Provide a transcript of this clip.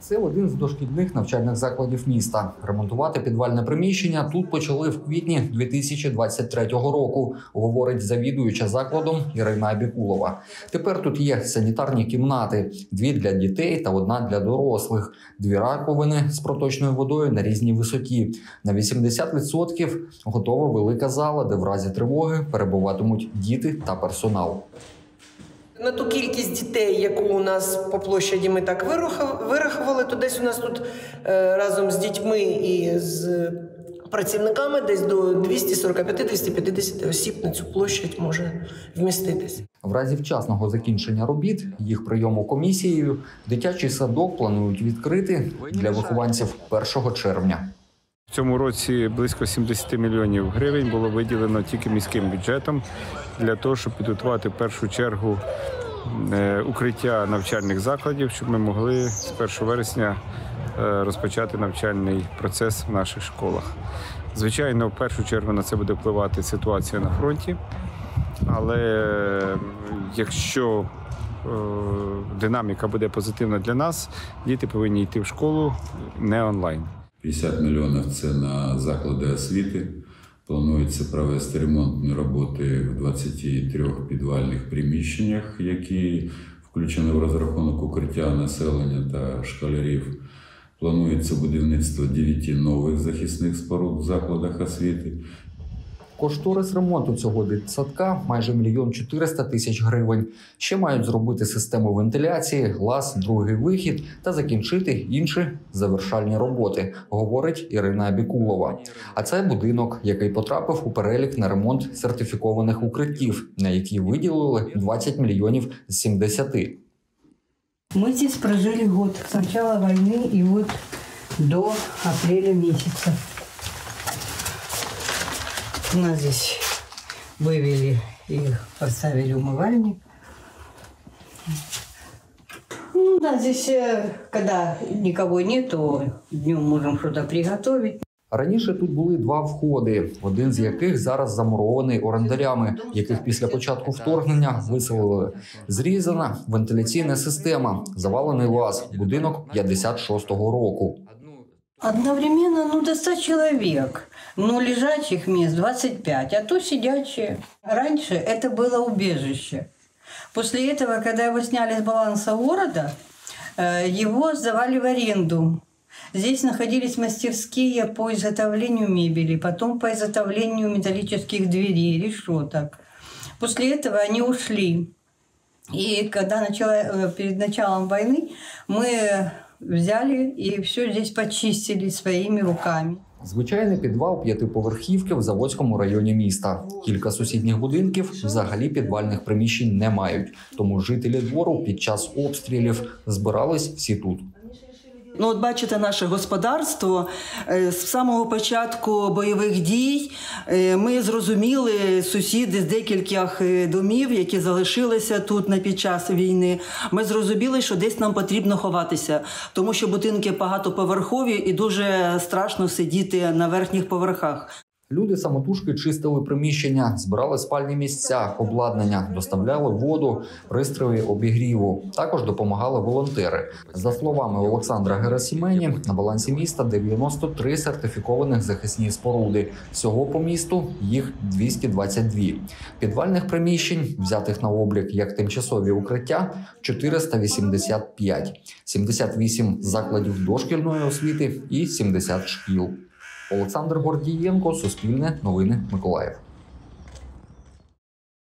Це один з дошкільних навчальних закладів міста. Ремонтувати підвальне приміщення тут почали в квітні 2023 року, говорить завідуюча закладом Ірина Абікулова. Тепер тут є санітарні кімнати – 2 для дітей та 1 для дорослих, 2 раковини з проточною водою на різній висоті. На 80% готова велика зала, де в разі тривоги перебуватимуть діти та персонал. На ту кількість дітей, яку у нас по площаді ми так вирахували, то десь у нас тут разом з дітьми і з працівниками десь до 245-250 осіб на цю площадь може вміститись. В разі вчасного закінчення робіт, їх прийому комісією, дитячий садок планують відкрити для вихованців 1 червня. В цьому році близько 70 мільйонів гривень було виділено тільки міським бюджетом для того, щоб підготувати в першу чергу укриття навчальних закладів, щоб ми могли з 1 вересня розпочати навчальний процес в наших школах. Звичайно, в першу чергу на це буде впливати ситуація на фронті, але якщо динаміка буде позитивна для нас, діти повинні йти в школу не онлайн. 50 мільйонів – це на заклади освіти. Планується провести ремонтні роботи в 23 підвальних приміщеннях, які включені в розрахунок укриття населення та школярів. Планується будівництво 9 нових захисних споруд в закладах освіти. Кошторис ремонту цього дитсадка – майже 1 400 000 гривень. Ще мають зробити систему вентиляції, глас, другий вихід та закінчити інші завершальні роботи, говорить Ірина Абікулова. А це будинок, який потрапив у перелік на ремонт сертифікованих укриттів, на які виділили 20 мільйонів з 70. Мы здесь прожили год, с начала войны и вот до апреля месяца. У нас здесь вывели и поставили умывальник. Ну да, здесь, когда никого нету, днем можем что-то приготовить. Раніше тут були 2 входи, один з яких зараз замурований орендарями, яких після початку вторгнення виселили. Зрізана вентиляційна система, завалений лаз, будинок 56-го року. Одновременно до 100 человек, но лежачих мест 25, а то сидячие. Раньше это было убежище. После этого, когда его сняли с баланса города, его сдавали в аренду. Здесь находились мастерские по изготовлению мебели, потом по изготовлению металлических дверей, решеток. После этого они ушли. И когда перед началом войны мы взяли и все здесь почистили своими руками. Звичайний підвал 5-поверхівки в Заводському районі міста. Кілька сусідніх будинків взагалі підвальних приміщень не мають. Тому жителі двору під час обстрілів збирались всі тут. Ну, от бачите, наше господарство з самого початку бойових дій ми зрозуміли, сусіди з декількох домів, які залишилися тут під час війни, ми зрозуміли, що десь нам потрібно ховатися, тому що будинки багатоповерхові і дуже страшно сидіти на верхніх поверхах. Люди самотужки чистили приміщення, збирали спальні місця, обладнання, доставляли воду, пристрої обігріву. Також допомагали волонтери. За словами Олександра Герасімені, на балансі міста 93 сертифікованих захисні споруди. Всього по місту їх 222. Підвальних приміщень, взятих на облік як тимчасові укриття, 485. 78 закладів дошкільної освіти і 70 шкіл. Олександр Гордієнко, Суспільне, Новини, Миколаїв.